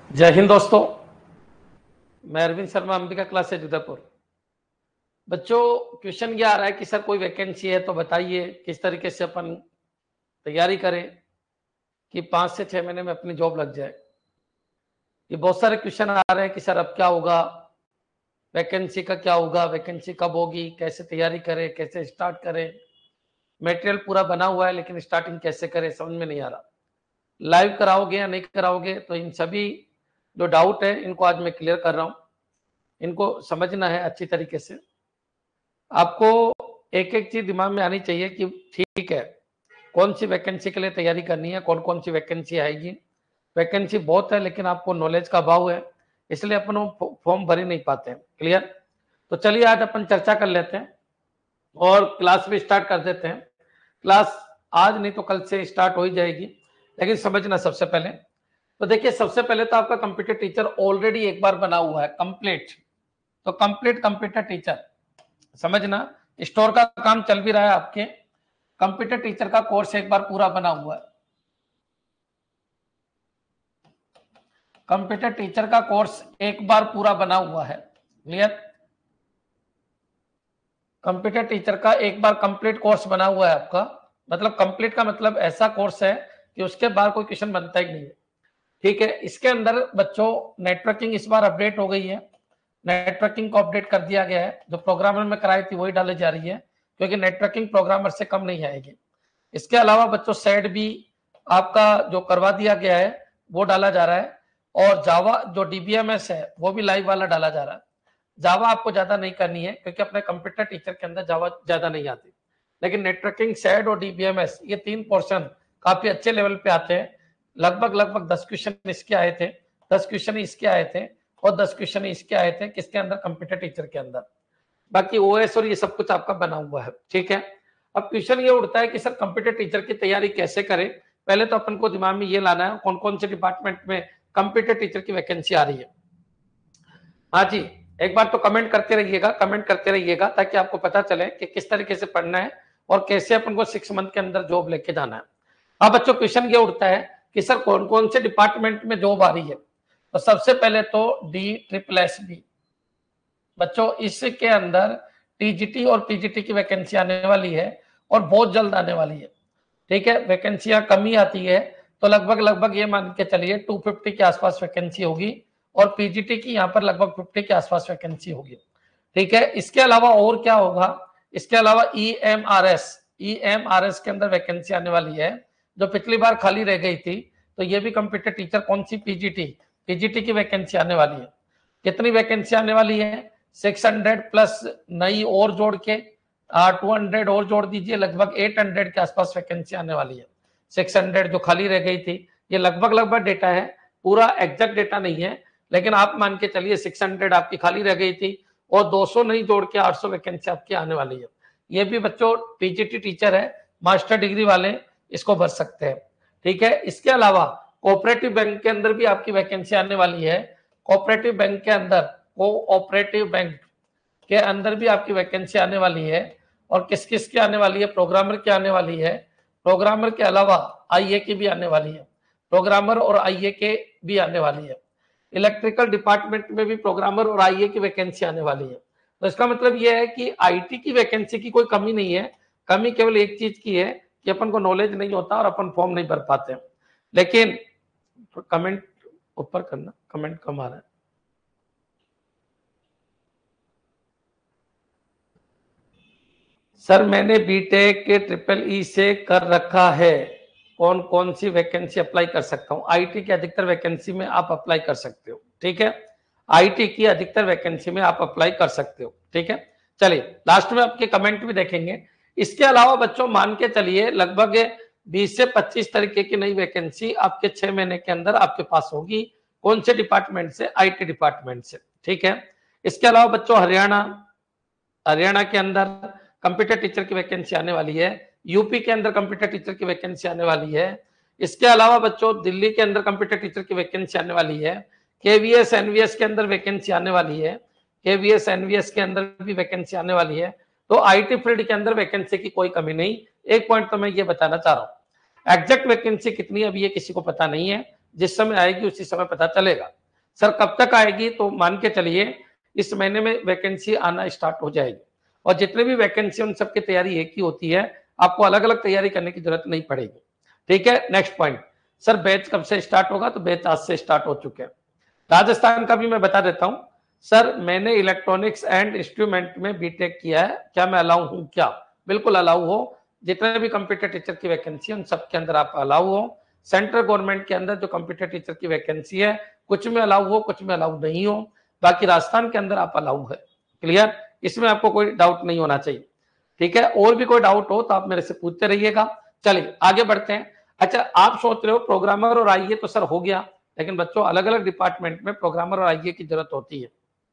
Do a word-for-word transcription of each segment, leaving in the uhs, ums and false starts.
जय हिंद दोस्तों, मैं अरविंद शर्मा, अंबिका क्लास से उदयपुर। बच्चों, क्वेश्चन ये आ रहा है कि सर कोई वैकेंसी है तो बताइए किस तरीके से अपन तैयारी करें कि पाँच से छः महीने में अपनी जॉब लग जाए। ये बहुत सारे क्वेश्चन आ रहे हैं कि सर अब क्या होगा, वैकेंसी का क्या होगा, वैकेंसी कब होगी, कैसे तैयारी करें, कैसे स्टार्ट करें। मटेरियल पूरा बना हुआ है लेकिन स्टार्टिंग कैसे करें समझ में नहीं आ रहा। लाइव कराओगे या नहीं कराओगे, तो इन सभी जो डाउट है इनको आज मैं क्लियर कर रहा हूँ। इनको समझना है अच्छी तरीके से। आपको एक एक चीज दिमाग में आनी चाहिए कि ठीक है, कौन सी वैकेंसी के लिए तैयारी करनी है, कौन कौन सी वैकेंसी आएगी। वैकेंसी बहुत है लेकिन आपको नॉलेज का अभाव है, इसलिए अपन वो फॉर्म भर ही नहीं पाते हैं। क्लियर? तो चलिए आज अपन चर्चा कर लेते हैं और क्लास भी स्टार्ट कर देते हैं। क्लास आज नहीं तो कल से स्टार्ट हो ही जाएगी, लेकिन समझना सबसे पहले। तो देखिए, सबसे पहले तो आपका कंप्यूटर टीचर ऑलरेडी एक बार बना हुआ है कंप्लीट। तो कंप्लीट कंप्यूटर टीचर समझना, स्टोर का काम चल भी रहा है, आपके कंप्यूटर टीचर का कोर्स एक बार पूरा बना हुआ है। कंप्यूटर टीचर का कोर्स एक बार पूरा बना हुआ है। क्लियर? कंप्यूटर टीचर का एक बार कंप्लीट कोर्स बना हुआ है आपका। मतलब कंप्लीट का मतलब ऐसा कोर्स है कि उसके बाद कोई क्वेश्चन बनता ही नहीं है। ठीक है? इसके अंदर बच्चों नेटवर्किंग इस बार अपडेट हो गई है। नेटवर्किंग को अपडेट कर दिया गया है। जो प्रोग्रामर में कराई थी वही डाली जा रही है, क्योंकि नेटवर्किंग प्रोग्रामर से कम नहीं आएगी। इसके अलावा बच्चों सेड भी आपका जो करवा दिया गया है वो डाला जा रहा है, और जावा जो डीबीएमएस है वो भी लाइव वाला डाला जा रहा है। जावा आपको ज्यादा नहीं करनी है क्योंकि अपने कंप्यूटर टीचर के अंदर जावा ज्यादा नहीं आती, लेकिन नेटवर्किंग, सेड और डीबीएमएस ये तीन पोर्शन काफी अच्छे लेवल पे आते हैं। लगभग लगभग दस क्वेश्चन इसके आए थे, दस क्वेश्चन इसके आए थे, और दस क्वेश्चन इसके आए थे किसके अंदर, कंप्यूटर टीचर के अंदर। बाकी ओएस और ये सब कुछ आपका बना हुआ है। ठीक है? अब क्वेश्चन ये उठता है कि सर कंप्यूटर टीचर की तैयारी कैसे करें। पहले तो अपन को दिमाग में ये लाना है कौन कौन से डिपार्टमेंट में कंप्यूटर टीचर की वैकेंसी आ रही है। हाँ जी, एक बार तो कमेंट करते रहिएगा, कमेंट करते रहिएगा ताकि आपको पता चले कि किस तरीके से पढ़ना है और कैसे अपन को सिक्स मंथ के अंदर जॉब लेके जाना है। अब बच्चों क्वेश्चन ये उठता है कि सर कौन कौन से डिपार्टमेंट में जॉब आ रही है। तो सबसे पहले तो डी ट्रिपल एस बी बच्चों, इसके अंदर टीजीटी और पीजीटी की वैकेंसी आने वाली है और बहुत जल्द आने वाली है। ठीक है? वैकेंसियां कमी आती है तो लगभग लगभग ये मान के चलिए दो सौ पचास के आसपास वैकेंसी होगी, और पीजीटी की यहाँ पर लगभग पचास के आसपास वैकेंसी होगी। ठीक है? इसके अलावा और क्या होगा, इसके अलावा ईएमआरएस, ईएमआरएस के अंदर वैकेंसी आने वाली है जो पिछली बार खाली रह गई थी। तो ये भी कंप्यूटर टीचर, कौन सी, पीजीटी, पीजीटी की वैकेंसी आने वाली है। कितनी वैकेंसी आने वाली है? छह सौ प्लस नई और जोड़ के टू हंड्रेड और जोड़ दीजिए, लगभग आठ सौ के आसपास वैकेंसी आने वाली है। छह सौ जो खाली रह गई थी, ये लगभग लगभग डेटा है, पूरा एग्जैक्ट डेटा नहीं है, लेकिन आप मान के चलिए छह सौ आपकी खाली रह गई थी और दो सौ नहीं जोड़ के आठ सौ वैकेंसी आपकी आने वाली है। ये भी बच्चों पीजीटी टीचर है, मास्टर डिग्री वाले इसको भर सकते हैं। ठीक है? इसके अलावा कोऑपरेटिव बैंक के अंदर भी आपकी वैकेंसी आने वाली है। कोऑपरेटिव बैंक के अंदर, कोऑपरेटिव बैंक के अंदर भी आपकी वैकेंसी आने वाली है। और किस किस की आने वाली है? प्रोग्रामर की आने वाली है। प्रोग्रामर के अलावा आईए की भी आने वाली है। प्रोग्रामर और आईए के भी आने वाली है। इलेक्ट्रिकल डिपार्टमेंट में भी प्रोग्रामर और आईए की वैकेंसी आने वाली है। तो इसका मतलब यह है कि आईटी की वैकेंसी की कोई कमी नहीं है। कमी केवल एक चीज की है कि अपन को नॉलेज नहीं होता और अपन फॉर्म नहीं भर पाते। लेकिन कमेंट ऊपर करना, कमेंट कम आ रहा है। सर मैंने बीटेक के ट्रिपल ई से कर रखा है, कौन कौन सी वैकेंसी अप्लाई कर सकता हूं? आईटी की अधिकतर वैकेंसी में आप अप्लाई कर सकते हो। ठीक है? आईटी की अधिकतर वैकेंसी में आप अप्लाई कर सकते हो। ठीक है? चलिए लास्ट में आपके कमेंट भी देखेंगे। इसके अलावा बच्चों मान के चलिए लगभग बीस से पच्चीस तरीके की नई वैकेंसी आपके छह महीने के अंदर आपके पास होगी। कौन से डिपार्टमेंट से? आईटी डिपार्टमेंट से। ठीक है? इसके अलावा बच्चों हरियाणा, हरियाणा के अंदर कंप्यूटर टीचर की वैकेंसी आने वाली है। यूपी के अंदर कंप्यूटर टीचर की वैकेंसी आने वाली है। इसके अलावा बच्चों दिल्ली के अंदर कंप्यूटर टीचर की वैकेंसी आने वाली है। केवीएस एनवीएस के अंदर वैकेंसी आने वाली है। केवीएस एनवीएस के अंदर भी वैकेंसी आने वाली है। तो आईटी फील्ड के अंदर वैकेंसी की कोई कमी नहीं। एक पॉइंट तो मैं ये बताना चाह रहा हूँ, एग्जैक्ट वैकेंसी कितनी है अभी ये किसी को पता नहीं है, जिस समय आएगी उसी समय पता चलेगा। सर कब तक आएगी, तो मान के चलिए इस महीने में वैकेंसी आना स्टार्ट हो जाएगी, और जितने भी वैकेंसी उन सबकी तैयारी एक ही होती है, आपको अलग अलग तैयारी करने की जरूरत नहीं पड़ेगी। ठीक है, नेक्स्ट पॉइंट, सर बैच कब से स्टार्ट होगा, तो बैच आज से स्टार्ट हो चुके हैं। राजस्थान का भी मैं बता देता हूं, सर मैंने इलेक्ट्रॉनिक्स एंड इंस्ट्रूमेंट में बीटेक किया है, क्या मैं अलाउ हूं, क्या बिल्कुल अलाउ हो, जितने भी कंप्यूटर टीचर की वैकेंसी उन सबके अंदर आप अलाउ हो। सेंट्रल गवर्नमेंट के अंदर जो कंप्यूटर टीचर की वैकेंसी है, कुछ में अलाउ हो, कुछ में अलाउ नहीं हो, बाकी राजस्थान के अंदर आप अलाउ है। क्लियर, इसमें आपको कोई डाउट नहीं होना चाहिए। ठीक है, और भी कोई डाउट हो तो आप मेरे से पूछते रहिएगा। चलिए आगे बढ़ते हैं। अच्छा, आप सोच रहे हो प्रोग्रामर और आईए तो सर हो गया, लेकिन बच्चों अलग अलग डिपार्टमेंट में प्रोग्रामर और आईए की जरूरत होती है।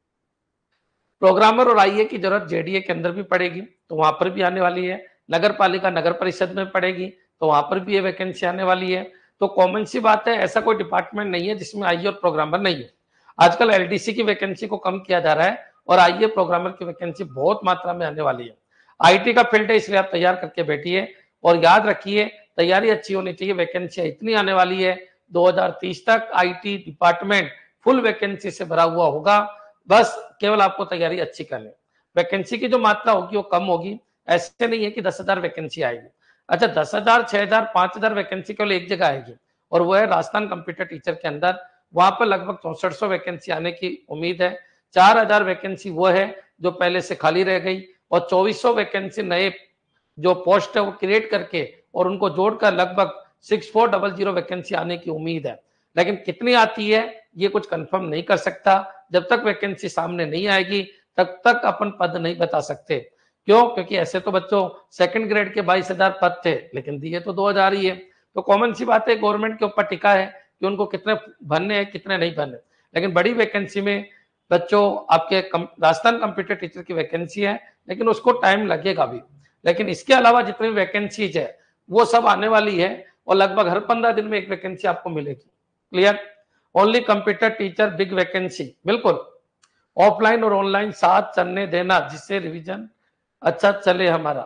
प्रोग्रामर और आईए की जरूरत जेडीए के अंदर भी पड़ेगी, तो वहां पर भी आने वाली है। नगर पालिका नगर परिषद में पड़ेगी, तो वहां पर भी ये वैकेंसी आने वाली है। तो कॉमन सी बात है, ऐसा कोई डिपार्टमेंट नहीं है जिसमें आईए और प्रोग्रामर नहीं है। आजकल एलडीसी की वैकेंसी को कम किया जा रहा है, और आईए प्रोग्रामर की वैकेंसी बहुत मात्रा में आने वाली है। आईटी का फील्ड है, इसलिए आप तैयार करके बैठिए, और याद रखिए तैयारी अच्छी होनी चाहिए। वैकेंसी इतनी आने वाली है, दो हज़ार तीस तक आईटी डिपार्टमेंट फुल वैकेंसी से भरा हुआ होगा। बस केवल आपको तैयारी अच्छी करनी, वैकेंसी की जो मात्रा होगी वो कम होगी। ऐसे नहीं है कि दस हजार वैकेंसी आएगी। अच्छा, दस हजार छह हजार पांच हजार वैकेंसी केवल एक जगह आएगी, और वो है राजस्थान कंप्यूटर टीचर के अंदर। वहां पर लगभग चौसठ सौ वैकेंसी आने की उम्मीद है। चार हजार वैकेंसी वो है जो पहले से खाली रह गई, और चौबीस सौ वैकेंसी नए जो पोस्ट है वो क्रिएट करके और उनको जोड़कर लगभग six four double zero vacancy आने की उम्मीद है। लेकिन कितनी आती है ये कुछ कंफर्म नहीं कर सकता। जब तक वैकेंसी सामने नहीं आएगी तब तक अपन पद नहीं बता सकते। क्यों? क्योंकि ऐसे तो बच्चों सेकंड ग्रेड के बाईस हजार पद थे, लेकिन दिए तो दो हजार ही है। तो कॉमन सी बात है, गवर्नमेंट के ऊपर टिका है कि उनको कितने भरने हैं कितने नहीं भरने। लेकिन बड़ी वैकेंसी में बच्चों आपके राजस्थान कंप्यूटर टीचर की वैकेंसी है, लेकिन उसको टाइम लगेगा भी। लेकिन इसके अलावा जितनी वैकेंसीज है वो सब आने वाली है, और लगभग हर पंद्रह दिन में एक वैकेंसी आपको मिलेगी। Clear? Only computer teacher big vacancy, बिल्कुल ऑफलाइन और ऑनलाइन साथ चलने देना, जिससे रिवीजन अच्छा चले हमारा।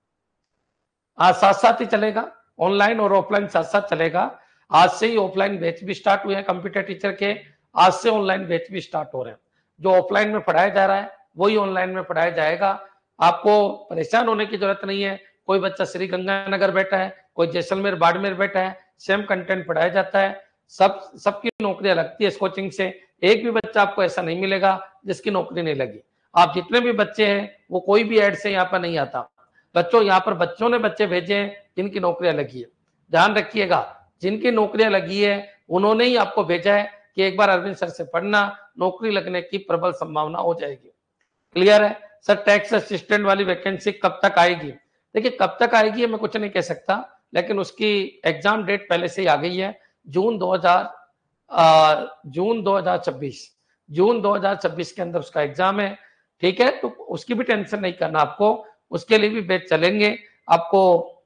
आज साथ साथ ही चलेगा, ऑनलाइन और ऑफलाइन साथ साथ चलेगा। आज से ही ऑफलाइन बैच भी स्टार्ट हुए हैं कंप्यूटर टीचर के, आज से ऑनलाइन बैच भी स्टार्ट हो रहे हैं। जो ऑफलाइन में पढ़ाया जा रहा है वही ऑनलाइन में पढ़ाया जाएगा। आपको परेशान होने की जरूरत नहीं है। कोई बच्चा श्री गंगानगर बैठा है, कोई जैसलमेर बाड़मेर बैठा है, सेम कंटेंट पढ़ाया जाता है। सब सबकी नौकरियां लगती है इस कोचिंग से। एक भी बच्चा आपको ऐसा नहीं मिलेगा जिसकी नौकरी नहीं लगी। आप जितने भी बच्चे हैं वो कोई भी ऐड से यहाँ पर नहीं आता। बच्चों यहाँ पर बच्चों ने बच्चे भेजे हैं जिनकी नौकरियां लगी है। ध्यान रखिएगा, जिनकी नौकरियां लगी है उन्होंने ही आपको भेजा है कि एक बार अरविंद सर से पढ़ना, नौकरी लगने की प्रबल संभावना हो जाएगी। क्लियर है? सर टैक्स असिस्टेंट वाली वैकेंसी कब तक आएगी? देखिए कब तक आएगी मैं कुछ नहीं कह सकता, लेकिन उसकी एग्जाम डेट पहले से ही आ गई है, जून दो हजार जून दो हजार छब्बीस जून दो हजार छब्बीस के अंदर उसका एग्जाम है। ठीक है, तो उसकी भी टेंशन नहीं करना आपको, उसके लिए भी बैच चलेंगे। आपको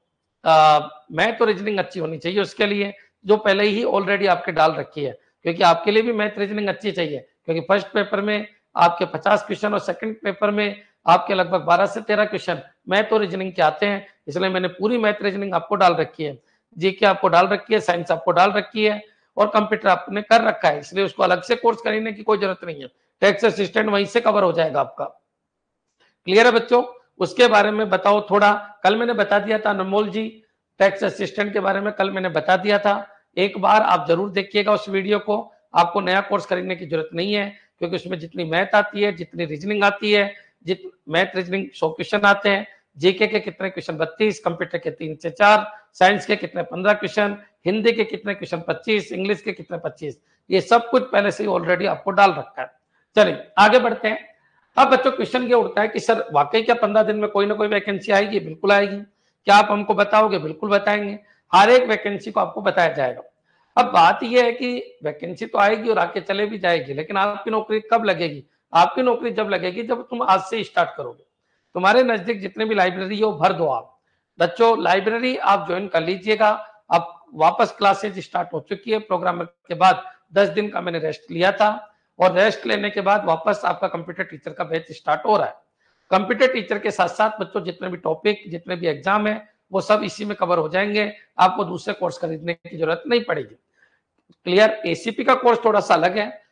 मैथ तो रीजनिंग अच्छी होनी चाहिए उसके लिए, जो पहले ही ऑलरेडी आपके डाल रखी है, क्योंकि आपके लिए भी मैथ रीजनिंग अच्छी चाहिए। क्योंकि फर्स्ट पेपर में आपके पचास क्वेश्चन और सेकंड पेपर में आपके लगभग बारह से तेरह क्वेश्चन मैथ और रीजनिंग के आते हैं, इसलिए मैंने पूरी मैथ रीजनिंग आपको डाल रखी है। जीके आपको डाल रखी है, साइंस आपको डाल रखी है, और कंप्यूटर आपने कर रखा है, इसलिए उसको अलग से कोर्स करने की कोई जरूरत नहीं है। टैक्स असिस्टेंट वहीं से कवर हो जाएगा आपका। क्लियर है बच्चों? उसके बारे में बताओ थोड़ा। कल मैंने बता दिया था अनमोल जी, टैक्स असिस्टेंट के बारे में कल मैंने बता दिया था। एक बार आप जरूर देखिएगा उस वीडियो को। आपको नया कोर्स खरीदने की जरूरत नहीं है, क्योंकि उसमें जितनी मैथ आती है, जितनी रीजनिंग आती है, जित मैथ रीजनिंग सौ क्वेश्चन आते हैं, जीके के कितने क्वेश्चन बत्तीस, कंप्यूटर के तीन से चार, साइंस के कितने पंद्रह क्वेश्चन, हिंदी के कितने क्वेश्चन पच्चीस, इंग्लिश के कितने पच्चीस, ये सब कुछ पहले से ही ऑलरेडी आपको डाल रखा है। चलिए आगे बढ़ते हैं। अब बच्चों क्वेश्चन ये उठता है कि सर वाकई क्या पंद्रह दिन में कोई ना कोई वैकेंसी आएगी? बिल्कुल आएगी। क्या आप हमको बताओगे? बिल्कुल बताएंगे, हर एक वैकेंसी को आपको बताया जाएगा। अब बात यह है कि वैकेंसी तो आएगी और आके चले भी जाएगी, लेकिन आपकी नौकरी कब लगेगी? आपकी नौकरी जब लगेगी जब तुम आज से स्टार्ट करोगे। तुम्हारे नजदीक जितने भी लाइब्रेरी है वो भर दो आप। बच्चों लाइब्रेरी आप ज्वाइन कर लीजिएगा। अब वापस क्लासेज स्टार्ट हो चुकी है। प्रोग्राम के बाद दस दिन का मैंने रेस्ट लिया था, और रेस्ट लेने के बाद वापस आपका कंप्यूटर टीचर का बैच स्टार्ट हो रहा है। कंप्यूटर टीचर के साथ साथ बच्चों जितने भी टॉपिक, जितने भी एग्जाम है, वो सब इसी में कवर हो जाएंगे। आपको दूसरे कोर्स खरीदने की जरूरत नहीं पड़ेगी। क्लियर? एसीपी का कोर्स थोड़ा सा अलग है,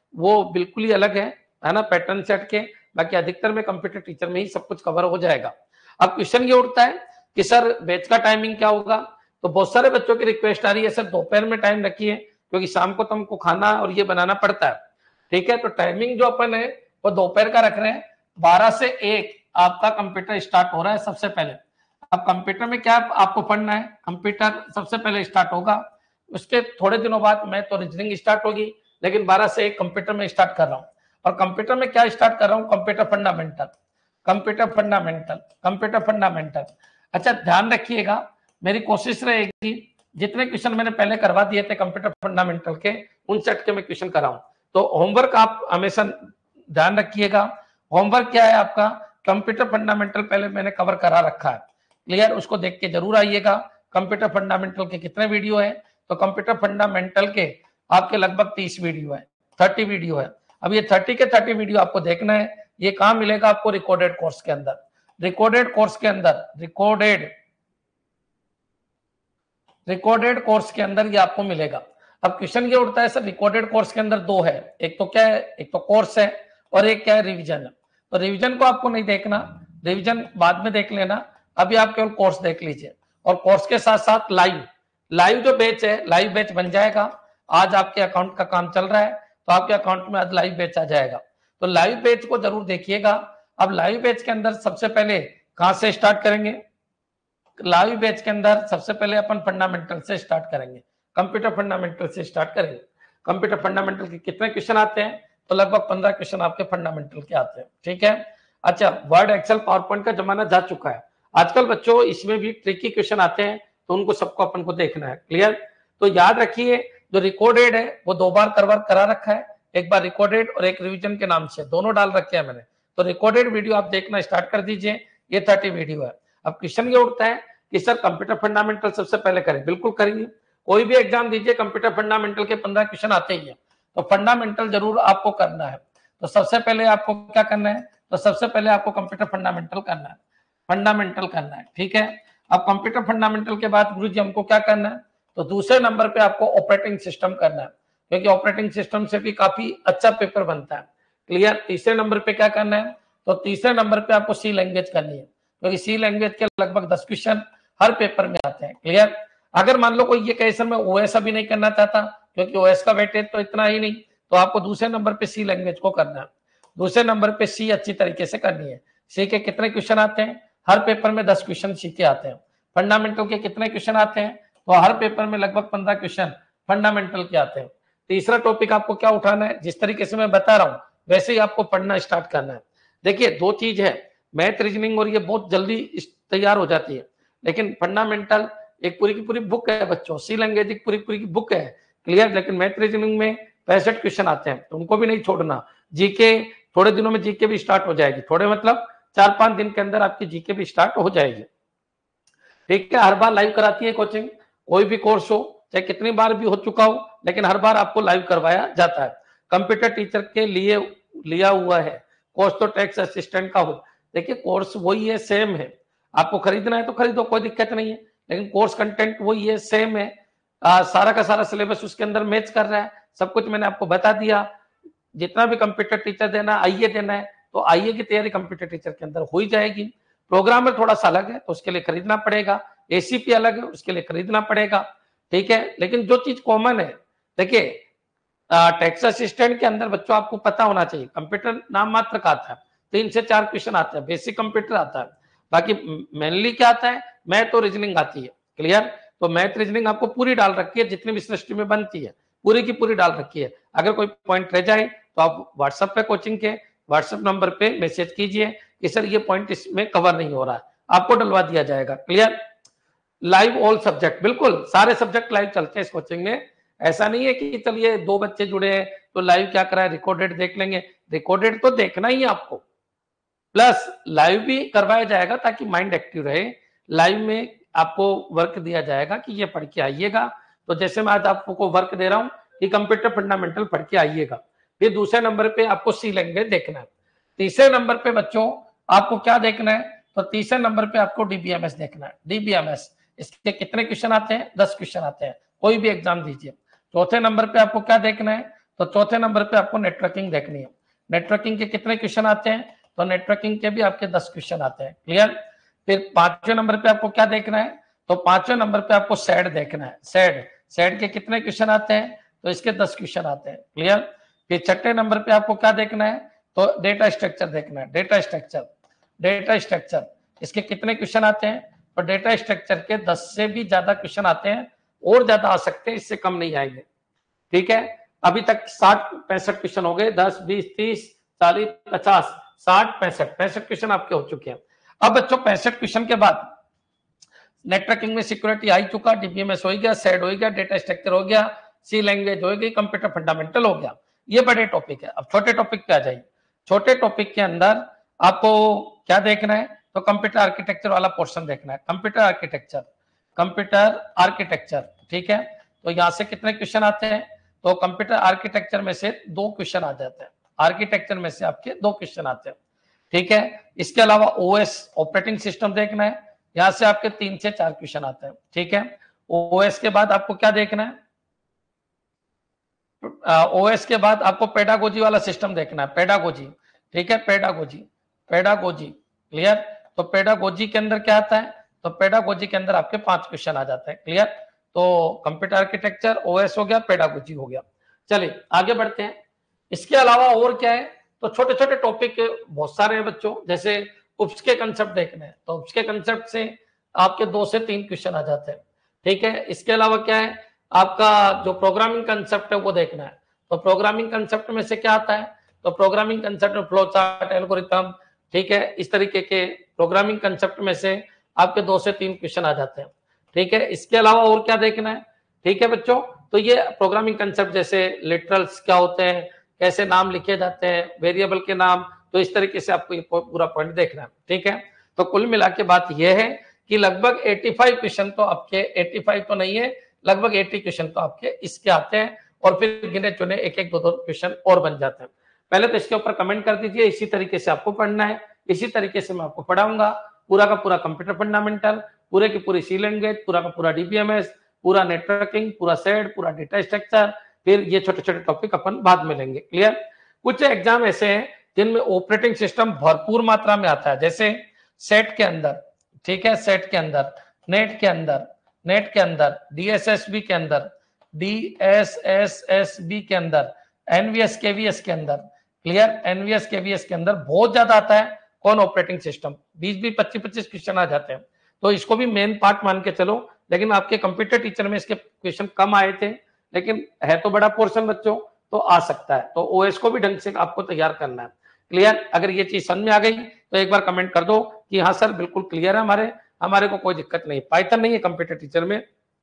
वो बिल्कुल ही अलग है है ना, पैटर्न सेट के। बाकी अधिकतर में कंप्यूटर टीचर में ही सब कुछ कवर हो जाएगा। अब क्वेश्चन ये उठता है कि सर बैच का टाइमिंग क्या होगा? तो बहुत सारे बच्चों की रिक्वेस्ट आ रही है, सर दोपहर में टाइम रखिए क्योंकि शाम को तो हमको खाना और ये बनाना पड़ता है। ठीक है, तो टाइमिंग जो अपन है वो दोपहर का रख रहे हैं, बारह से एक आपका कंप्यूटर स्टार्ट हो रहा है सबसे पहले। अब कंप्यूटर में क्या आपको पढ़ना है, कंप्यूटर सबसे पहले स्टार्ट होगा, उसके थोड़े दिनों बाद मैं तो रीजनिंग स्टार्ट होगी, लेकिन बारह से एक कंप्यूटर में स्टार्ट कर रहा हूँ। और कंप्यूटर में क्या स्टार्ट कर रहा हूँ? Computer fundamental, computer fundamental, computer fundamental. अच्छा ध्यान रखिएगा, मेरी कोशिश रहेगी जितने क्वेश्चन मैंने पहले करवा दिए थे कंप्यूटर फंडामेंटल के, उन सेट के मैं क्वेश्चन कराऊं। तो होमवर्क आप हमेशा ध्यान रखिएगा। होमवर्क क्या है आपका? कंप्यूटर फंडामेंटल पहले मैंने कवर करा रखा है, क्लियर, उसको देख के जरूर आइएगा। कंप्यूटर फंडामेंटल के कितने वीडियो है? तो कंप्यूटर फंडामेंटल के आपके लगभग तीस वीडियो है, थर्टी वीडियो है। अब ये थर्टी के थर्टी वीडियो आपको देखना है। ये कहाँ मिलेगा आपको? रिकॉर्डेड कोर्स के अंदर, रिकॉर्डेड कोर्स के अंदर, रिकॉर्डेड रिकॉर्डेड कोर्स के अंदर ये आपको मिलेगा। अब क्वेश्चन ये उठता है सर रिकॉर्डेड कोर्स के अंदर दो है, एक तो क्या है, एक तो कोर्स है और एक क्या है, रिवीजन है। तो रिवीजन को आपको नहीं देखना, रिवीजन बाद में देख लेना, अभी आप केवल कोर्स देख लीजिए। और कोर्स के साथ साथ लाइव लाइव जो बैच है, लाइव बैच बन जाएगा। आज आपके अकाउंट का काम चल रहा है तो आपके अकाउंट में आज लाइव बैच आ जाएगा, तो लाइव बैच को जरूर देखिएगा। अब लाइव बैच के अंदर सबसे पहले कहां से स्टार्ट करेंगे? लाइव बैच के अंदर सबसे पहले अपन फंडामेंटल से स्टार्ट करेंगे, कंप्यूटर फंडामेंटल से स्टार्ट करेंगे। कंप्यूटर फंडामेंटल के कितने क्वेश्चन आते हैं? तो लगभग पंद्रह क्वेश्चन आपके फंडामेंटल के आते हैं, ठीक है। अच्छा, वर्ड, एक्सेल, पावर पॉइंट का जमाना जा चुका है आजकल बच्चों, इसमें भी ट्रिकी क्वेश्चन आते हैं, तो उनको सबको अपन को देखना है, क्लियर। तो याद रखिए, जो रिकॉर्डेड है वो दो बार करवा करा रखा है, एक बार रिकॉर्डेड और एक रिवीजन के नाम से, दोनों डाल रखे हैं मैंने। तो रिकॉर्डेड वीडियो आप देखना स्टार्ट कर दीजिए, ये थर्टी वीडियो है। अब क्वेश्चन ये उठता है कि सर कंप्यूटर फंडामेंटल सबसे पहले करें, बिल्कुल करेंगे। कोई भी एग्जाम दीजिए, कंप्यूटर फंडामेंटल के पंद्रह क्वेश्चन आते ही है, तो फंडामेंटल जरूर आपको करना है। तो सबसे पहले आपको क्या करना है? तो सबसे पहले आपको कंप्यूटर फंडामेंटल करना है, फंडामेंटल करना है, ठीक है। अब कंप्यूटर फंडामेंटल के बाद गुरुजी हमको क्या करना है? तो दूसरे नंबर पे आपको ऑपरेटिंग सिस्टम करना है, क्योंकि ऑपरेटिंग सिस्टम से भी काफी अच्छा पेपर बनता है, क्लियर। तीसरे नंबर पे क्या करना है? तो तीसरे नंबर पे आपको सी लैंग्वेज करनी है, क्योंकि सी लैंग्वेज के लगभग दस क्वेश्चन हर पेपर में आते हैं, क्लियर। अगर मान लो कोई ये कहे सर मैं ओएस अभी नहीं करना चाहता, क्योंकि ओएस का वेटेज तो इतना ही नहीं, तो आपको दूसरे नंबर पे सी लैंग्वेज को करना है। दूसरे नंबर पे सी अच्छी तरीके से करनी है। सी के कितने क्वेश्चन आते हैं? हर पेपर में दस क्वेश्चन सी के आते हैं। फंडामेंटल के कितने क्वेश्चन आते हैं? तो हर पेपर में लगभग पंद्रह क्वेश्चन फंडामेंटल के आते हैं। तीसरा टॉपिक आपको क्या उठाना है? जिस तरीके से मैं बता रहा हूँ वैसे ही आपको पढ़ना स्टार्ट करना है। देखिए दो चीज है, मैथ, रीजनिंग, और ये बहुत जल्दी तैयार हो जाती है, लेकिन फंडामेंटल एक पूरी की पूरी बुक है बच्चों, सी लैंग्वेज एक पूरी पूरी की बुक है, क्लियर। लेकिन मैथ, रीजनिंग में पैंसठ क्वेश्चन आते हैं, तो उनको भी नहीं छोड़ना। जीके थोड़े दिनों में जीके भी स्टार्ट हो जाएगी, थोड़े मतलब चार पांच दिन के अंदर आपकी जीके भी स्टार्ट हो जाएगी, ठीक है। हर बार लाइव कराती है कोचिंग, कोई भी कोर्स हो, चाहे कितनी बार भी हो चुका हो, लेकिन हर बार आपको लाइव करवाया जाता है। कंप्यूटर टीचर के लिए लिया हुआ है कोर्स, तो टैक्स असिस्टेंट का हो, देखिए कोर्स वही है, सेम है। आपको खरीदना है तो खरीदो, कोई दिक्कत नहीं है, लेकिन कोर्स कंटेंट वही है, सेम है। आ, सारा का सारा सिलेबस उसके अंदर मैच कर रहा है, सब कुछ मैंने आपको बता दिया। जितना भी कंप्यूटर टीचर देना, आईए देना है, तो आईए की तैयारी कंप्यूटर टीचर के अंदर हो ही जाएगी। प्रोग्रामर थोड़ा सा अलग है, तो उसके लिए खरीदना पड़ेगा। एसीपी अलग है, उसके लिए खरीदना पड़ेगा, ठीक है। लेकिन जो चीज कॉमन है, देखिए टैक्स असिस्टेंट के अंदर बच्चों आपको पता होना चाहिए, कंप्यूटर नाम मात्र का आता है, तीन से चार क्वेश्चन आता है, बेसिक कंप्यूटर आता है। बाकी मेनली क्या आता है? मैथ और रीजनिंग आती है, क्लियर। तो मैथ, रीजनिंग आपको पूरी डाल रखी है, जितनी भी सृष्टि में बनती है पूरी की पूरी डाल रखी है। अगर कोई पॉइंट रह जाए तो आप व्हाट्सएप पे, कोचिंग के व्हाट्सएप नंबर पे मैसेज कीजिए कि सर ये पॉइंट इसमें कवर नहीं हो रहा है, आपको डलवा दिया जाएगा, क्लियर। लाइव ऑल सब्जेक्ट, बिल्कुल सारे सब्जेक्ट लाइव चलते हैं इस कोचिंग में। ऐसा नहीं है कि चलिए दो बच्चे जुड़े हैं तो लाइव क्या करा है, रिकॉर्डेड देख लेंगे। रिकॉर्डेड तो देखना ही है आपको, प्लस लाइव भी करवाया जाएगा ताकि माइंड एक्टिव रहे। लाइव में आपको वर्क दिया जाएगा कि ये पढ़ के आइएगा। तो जैसे मैं आज आपको वर्क दे रहा हूं कि कंप्यूटर फंडामेंटल पढ़ के आइएगा। फिर दूसरे नंबर पे आपको सी लैंग्वेज देखना है। तीसरे नंबर पे बच्चों आपको क्या देखना है? तो तीसरे नंबर पे आपको डीबीएमएस देखना है। डीबीएमएस, इसके कितने क्वेश्चन आते हैं? दस क्वेश्चन आते हैं, कोई भी एग्जाम दीजिए। चौथे नंबर पे आपको क्या देखना है? तो चौथे नंबर पे आपको नेटवर्किंग देखनी है। नेटवर्किंग के कितने क्वेश्चन आते हैं, तो नेटवर्किंग के भी आपके दस क्वेश्चन आते हैं। क्लियर। फिर पांचवें नंबर पे आपको क्या देखना है, तो पांचवें नंबर पे आपको सेड देखना है। सेड सेड के कितने क्वेश्चन आते हैं, तो इसके दस क्वेश्चन आते हैं। क्लियर। फिर छठे नंबर पे आपको क्या देखना है, तो डेटा स्ट्रक्चर देखना है। डेटा स्ट्रक्चर डेटा स्ट्रक्चर इसके कितने क्वेश्चन आते हैं, तो डेटा स्ट्रक्चर के दस से भी ज्यादा क्वेश्चन आते हैं, और ज्यादा आ सकते हैं, इससे कम नहीं आएंगे। ठीक है। अभी तक साठ पैंसठ क्वेश्चन हो गए, दस बीस तीस चालीस पचास साठ पैंसठ पैंसठ क्वेश्चन आपके हो चुके हैं। अब बच्चों पैंसठ क्वेश्चन के बाद नेटवर्किंग में सिक्योरिटी आ चुका, डीबीएमएस हो गया, सेड हो गया, डेटा स्ट्रक्चर हो गया, सी लैंग्वेज हो गई, कंप्यूटर फंडामेंटल हो गया। ये बड़े टॉपिक है। अब छोटे टॉपिक पे आ जाइए। छोटे टॉपिक के अंदर आपको क्या देखना है, तो कंप्यूटर आर्किटेक्चर वाला पोर्शन देखना है। कंप्यूटर आर्किटेक्चर कंप्यूटर आर्किटेक्चर ठीक है। तो यहां से कितने क्वेश्चन आते हैं, तो कंप्यूटर आर्किटेक्चर में से दो क्वेश्चन आ जाते हैं। आर्किटेक्चर में से आपके दो क्वेश्चन आते हैं। ठीक है। इसके अलावा ओएस ऑपरेटिंग सिस्टम देखना है, यहां से आपके तीन से चार क्वेश्चन आते हैं। ठीक है। ओएस के बाद आपको क्या देखना है, ओएस के बाद आपको पेडागोजी वाला सिस्टम देखना है। पेडागोजी ठीक है। Pedagogy pedagogy clear. तो पेडागोजी के अंदर क्या आता है, तो पेडागोजी के अंदर आपके पांच क्वेश्चन आ जाते हैं। क्लियर। तो कंप्यूटर आर्किटेक्चर, ओएस हो गया, पेडागोजी हो गया। चलिए आगे बढ़ते हैं। इसके अलावा और क्या है, तो छोटे छोटे टॉपिक बहुत सारे हैं बच्चों। जैसे उप्स के कंसेप्ट देखने हैं, तो उप्स के कंसेप्ट से आपके दो से तीन क्वेश्चन आ जाते हैं। ठीक है। इसके अलावा क्या है, आपका जो प्रोग्रामिंग कंसेप्ट है वो देखना है। तो प्रोग्रामिंग कंसेप्ट में से क्या आता है, तो प्रोग्रामिंग कंसेप्ट में फ्लो चार्ट, एल्गोरिथम, ठीक है, इस तरीके के प्रोग्रामिंग कंसेप्ट में से आपके दो से तीन क्वेश्चन आ जाते हैं। ठीक है। इसके अलावा और क्या देखना है, ठीक है बच्चों, तो ये प्रोग्रामिंग कंसेप्ट जैसे लिटरल्स क्या होते हैं, कैसे नाम लिखे जाते हैं, वेरिएबल के नाम, तो इस तरीके से आपको ये पूरा पॉइंट देखना है। ठीक है। तो कुल मिला के बात यह है कि लगभग पचासी क्वेश्चन तो आपके, पचासी तो नहीं है, लगभग अस्सी क्वेश्चन तो आपके इसके आते हैं, और फिर गिने चुने एक एक दो दो क्वेश्चन और बन जाते हैं। पहले तो इसके ऊपर कमेंट कर दीजिए, इसी तरीके से आपको पढ़ना है, इसी तरीके से मैं आपको पढ़ाऊंगा। पूरा का पूरा कंप्यूटर फंडामेंटल, पूरे की पूरी सी लैंग्वेज, पूरा का पूरा डीबीएमएस, पूरा नेटवर्किंग, पूरा सेड, पूरा डेटा स्ट्रक्चर, फिर ये छोटे छोटे टॉपिक अपन बाद में लेंगे। क्लियर। कुछ एग्जाम ऐसे हैं जिनमें ऑपरेटिंग सिस्टम भरपूर मात्रा में आता है, जैसे सेट के अंदर, ठीक है, सेट के अंदर, नेट के अंदर, नेट के अंदर, डीएसएसबी के अंदर, डीएसएसएसबी के अंदर, एनवीएस केवीएस के अंदर। क्लियर। एनवीएस केवीएस के अंदर बहुत ज्यादा आता है कौन, ऑपरेटिंग सिस्टम। बीस बीस पच्चीस पच्चीस क्वेश्चन आ जाते हैं, तो इसको भी मेन पार्ट मान के चलो। लेकिन आपके कंप्यूटर टीचर में इसके क्वेश्चन कम आए थे, लेकिन है तो बड़ा पोर्शन बच्चों, तो आ सकता है। तो ओएस को भी ढंग से आपको तैयार करना है। क्लियर। अगर ये चीज समझ में आ गई तो एक बार कमेंट कर दो कि हाँ सर बिल्कुल क्लियर है, हमारे हमारे को कोई दिक्कत नहीं। पाइथन नहीं है कंप्यूटर टीचर में।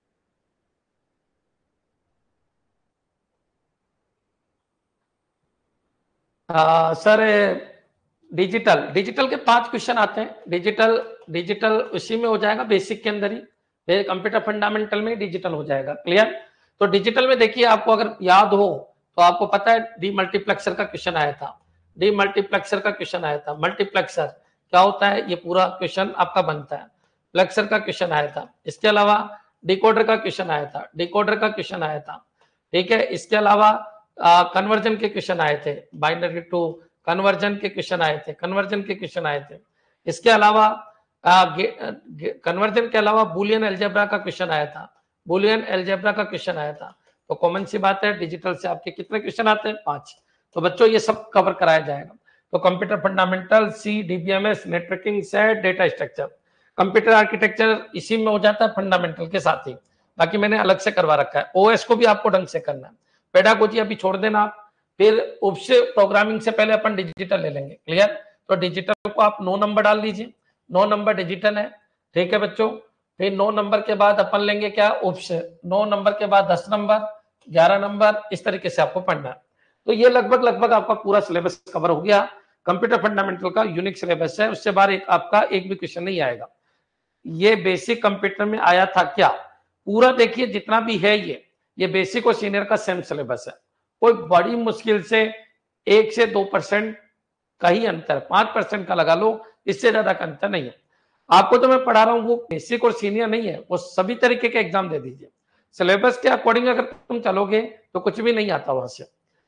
आ, सर डिजिटल डिजिटल के पांच क्वेश्चन आते हैं। डिजिटल डिजिटल उसी में हो जाएगा, बेसिक के अंदर ही, कंप्यूटर फंडामेंटल में डिजिटल हो जाएगा। क्लियर। तो डिजिटल में देखिए, आपको अगर याद हो तो आपको पता है डी मल्टीप्लेक्सर का क्वेश्चन आया था। डी मल्टीप्लेक्सर का क्वेश्चन आया था। मल्टीप्लेक्सर क्या होता है, ये पूरा क्वेश्चन आपका बनता है। प्लेक्सर का क्वेश्चन आया था। इसके अलावा डिकोडर का क्वेश्चन आया था। डिकोडर का क्वेश्चन आया था। ठीक है। इसके अलावा कन्वर्जन के क्वेश्चन आए थे, बाइनरी टू कन्वर्जन के क्वेश्चन आए थे। कन्वर्जन के क्वेश्चन आए थे। इसके अलावा कन्वर्जन के अलावा बुलियन एल्जेब्रा का क्वेश्चन आया था। बुलियन एल्जेब्रा का क्वेश्चन आया था। तो कॉमन सी बात है, डिजिटल से आपके कितने क्वेश्चन आते हैं, पांच। तो बच्चों ये सब कवर कराया जाएगा। तो computer fundamental, C, DBMS, networking, set, data structure, computer architecture इसी में हो जाता है फंडामेंटल के साथ ही। बाकी मैंने अलग से करवा रखा है। ओएस को भी आपको ढंग से करना है। पेडागोजी अभी छोड़ देना आप, फिर उपसे प्रोग्रामिंग से पहले अपन डिजिटल ले लेंगे। क्लियर। तो डिजिटल को आप नौ नंबर डाल दीजिए, नौ नंबर डिजिटल है। ठीक है बच्चों। फिर नौ नंबर के बाद अपन लेंगे क्या, उपस। नौ नंबर के बाद दस नंबर, ग्यारह नंबर, इस तरीके से आपको पढ़ना है। तो ये लगभग लगभग आपका पूरा सिलेबस कवर हो गया। कंप्यूटर फंडामेंटल का यूनिक सिलेबस है, उससे बाहर एक आपका एक भी क्वेश्चन नहीं आएगा। ये बेसिक कंप्यूटर में आया था क्या, पूरा देखिए जितना भी है, ये ये बेसिक और सीनियर का सेम सिलेबस है। कोई बड़ी मुश्किल से एक से दो परसेंट का ही अंतर, पांच परसेंट का लगा लो, इससे ज्यादा का अंतर नहीं है। आपको तो मैं पढ़ा रहा हूँ वो बेसिक और सीनियर नहीं है, वो सभी तरीके के एग्जाम दे दीजिए। सिलेबस के अकॉर्डिंग अगर तुम चलोगे तो कुछ भी नहीं आता वहां से।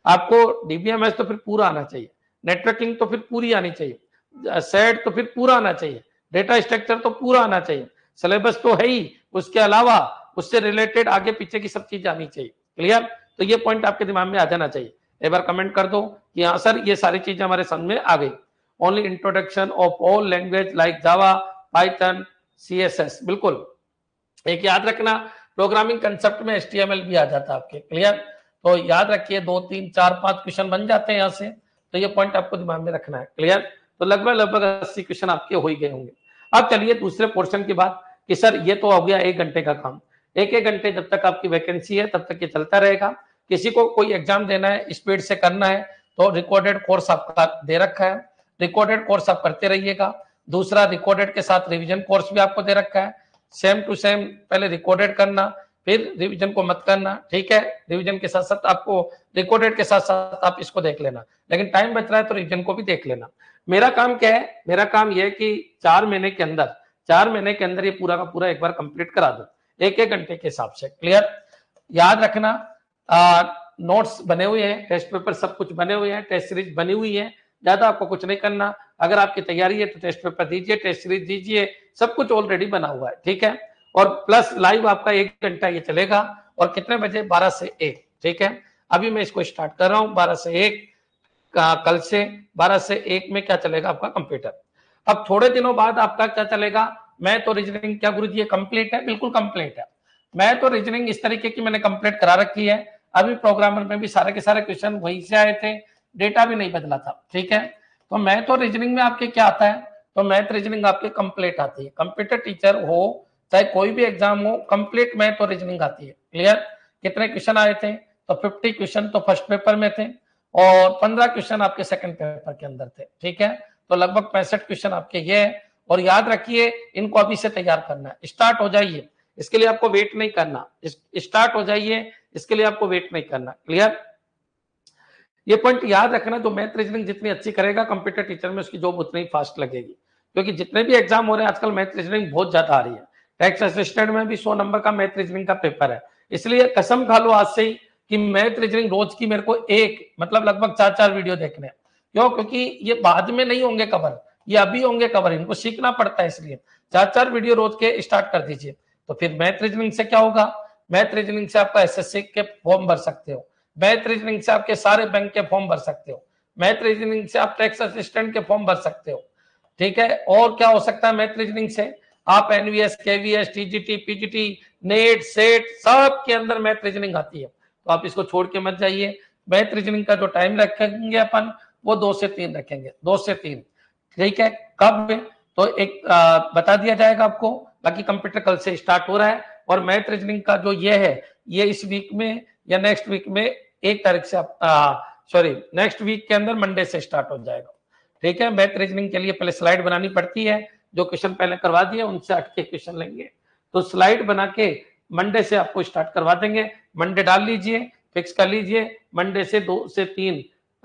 आपको डीबीएमएस तो फिर पूरा आना चाहिए, नेटवर्किंग तो फिर पूरी आनी चाहिए, सेट तो फिर पूरा आना चाहिए, डेटा स्ट्रक्चर तो पूरा आना चाहिए, सिलेबस तो है ही, उसके अलावा उससे रिलेटेड आगे पीछे की सब चीजें आनी चाहिए। क्लियर? तो ये पॉइंट आपके दिमाग में आ जाना चाहिए। एक बार कमेंट कर दो कि हाँ सर ये सारी चीजें हमारे समझ में आ गई। Only introduction of all language like Java, Python, CSS. बिल्कुल, एक याद रखना, प्रोग्रामिंग कंसेप्ट में एचटीएमएल भी आ जाता है आपके। क्लियर? तो याद रखिए, दो तीन चार पांच क्वेश्चन बन जाते हैं यहाँ से, तो ये पॉइंट आपको दिमाग में रखना है। क्लियर? तो लगभग लगभग अस्सी क्वेश्चन आपके हो ही गए होंगे। अब चलिए दूसरे पोर्शन की बात, कि सर ये तो हो गया एक घंटे का काम, एक एक घंटे जब तक आपकी वैकेंसी है तब तक ये चलता रहेगा। किसी को कोई एग्जाम देना है, स्पीड से करना है, तो रिकॉर्डेड कोर्स आपका दे रखा है, रिकॉर्डेड कोर्स आप करते रहिएगा। दूसरा, रिकॉर्डेड के साथ रिवीजन कोर्स भी आपको दे रखा है, सेम टू सेम पहले रिकॉर्डेड करना, फिर रिवीजन को मत करना। ठीक है? रिवीजन के साथ साथ आपको रिकॉर्डेड के साथ साथ आप इसको देख लेना, लेकिन टाइम बच रहा है तो रिवीजन को भी देख लेना। मेरा काम क्या है? मेरा काम यह है कि चार महीने के अंदर चार महीने के अंदर ये पूरा का पूरा एक बार कंप्लीट करा दो, एक एक घंटे के हिसाब से। क्लियर? याद रखना, आ, नोट्स बने हुए हैं, टेस्ट पेपर सब कुछ बने हुए हैं, टेस्ट सीरीज बनी हुई है, ज्यादा आपको कुछ नहीं करना। अगर आपकी तैयारी है तो टेस्ट पेपर दीजिए, टेस्ट सीरीज दीजिए, सब कुछ ऑलरेडी बना हुआ है। ठीक है? और प्लस लाइव आपका एक घंटा ये चलेगा, और कितने बजे? बारह से एक। ठीक है? अभी मैं इसको स्टार्ट कर रहा हूँ बारह से एक, कल से बारह से एक में क्या चलेगा आपका कंप्यूटर। अब थोड़े दिनों बाद आपका क्या चलेगा? मैं तो रीजनिंग, क्या गुरुजी ये कंप्लीट है? बिल्कुल कंप्लीट है। मैं तो रीजनिंग इस तरीके की मैंने कंप्लीट करा रखी है, अभी प्रोग्रामर में भी सारे के सारे क्वेश्चन वहीं से आए थे, डेटा भी नहीं बदला था। ठीक है? तो मैं तो रीजनिंग में आपके क्या आता है? तो मैथ रीजनिंग आपके कंप्लीट आती है। कंप्यूटर टीचर हो चाहे कोई भी एग्जाम हो, कंप्लीट मैथ और रीजनिंग आती है। क्लियर? कितने क्वेश्चन आए थे? तो पचास क्वेश्चन तो फर्स्ट पेपर में थे, और पंद्रह क्वेश्चन आपके सेकंड पेपर के अंदर थे। ठीक है? तो लगभग पैंसठ क्वेश्चन आपके ये है, और याद रखिए इनको अभी से तैयार करना है। स्टार्ट हो जाइए, इसके लिए आपको वेट नहीं करना, स्टार्ट हो जाइए, इसके लिए आपको वेट नहीं करना। क्लियर? ये पॉइंट याद रखना, जो मैथ रीजनिंग जितनी अच्छी करेगा कंप्यूटर टीचर में, उसकी जॉब उतनी फास्ट लगेगी। क्योंकि जितने भी एग्जाम हो रहे हैं आजकल मैथ रीजनिंग बहुत ज्यादा आ रही है। टैक्स असिस्टेंट में भी सौ नंबर का मैथ रीजनिंग का पेपर है, इसलिए कसम खा लो आज से ही कि मैथ रीजनिंग रोज की मेरे को एक मतलब लगभग चार चार वीडियो देखने हैं। क्यों? क्योंकि ये बाद में नहीं होंगे कवर, ये अभी होंगे कवर, इनको सीखना पड़ता है, इसलिए चार चार वीडियो रोज के स्टार्ट कर दीजिए। तो फिर मैथ रीजनिंग से क्या होगा? मैथ रीजनिंग से आपका एसएससी के फॉर्म भर सकते हो, मैथ रीजनिंग से आपके सारे बैंक के फॉर्म भर सकते हो, मैथ रीजनिंग से आप टैक्स असिस्टेंट के फॉर्म भर सकते हो। ठीक है? और क्या हो सकता है मैथ रीजनिंग से? आप NVS, KVS, TGT, PGT, NET, SET सब के अंदर मैथ रीजनिंग आती है। तो आप इसको छोड़ के मत जाइए। मैथ रीजनिंग का जो टाइम रखेंगे अपन, वो दो से तीन रखेंगे, दो से तीन। ठीक है? कब? तो एक आ, बता दिया जाएगा आपको। बाकी कंप्यूटर कल से स्टार्ट हो रहा है, और मैथ रीजनिंग का जो ये है, ये इस वीक में या नेक्स्ट वीक में एक तारीख से, सॉरी नेक्स्ट वीक के अंदर मंडे से स्टार्ट हो जाएगा। ठीक है? मैथ रीजनिंग के लिए पहले स्लाइड बनानी पड़ती है, जो क्वेश्चन पहले करवा दिए उनसे हटके क्वेश्चन लेंगे, तो स्लाइड बना के मंडे से आपको स्टार्ट करवा देंगे। मंडे डाल लीजिए, फिक्स कर लीजिए, मंडे से दो से तीन